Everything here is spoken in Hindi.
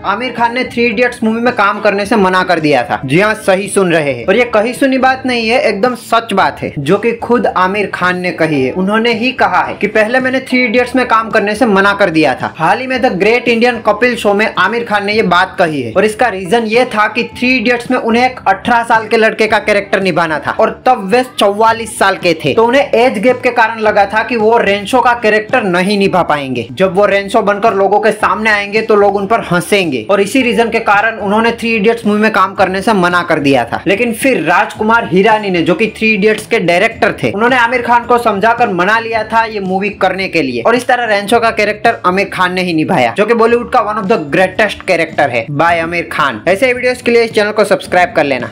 आमिर खान ने 3 इडियट्स मूवी में काम करने से मना कर दिया था। जी हाँ, सही सुन रहे हैं और ये कही सुनी बात नहीं है, एकदम सच बात है जो कि खुद आमिर खान ने कही है। उन्होंने ही कहा है कि पहले मैंने 3 इडियट्स में काम करने से मना कर दिया था। हाल ही में the great Indian Kapil show में आमिर खान ने ये बात कही है और इसका रीजन ये था कि 3 इडियट्स में उन्हें एक 18 साल के लड़के का कैरेक्टर निभाना था और तब वे 44 साल के थे, तो उन्हें एज गैप के कारण लगा था कि वो रेंसो का कैरेक्टर नहीं निभा पाएंगे। जब वो रेंसो बनकर लोगों के सामने आएंगे तो लोग उन पर हंसेंगे और इसी रीजन के कारण उन्होंने 3 इडियट्स मूवी में काम करने से मना कर दिया था। लेकिन फिर राजकुमार हिरानी ने, जो कि 3 इडियट्स के डायरेक्टर थे, उन्होंने आमिर खान को समझाकर मना लिया था ये मूवी करने के लिए और इस तरह रेंसो का कैरेक्टर आमिर खान ने ही निभाया, जो कि बॉलीवुड का one of the greatest character है बाय आमिर खान। ऐसे वीडियोस के लिए इस चैनल को सब्सक्राइब कर लेना।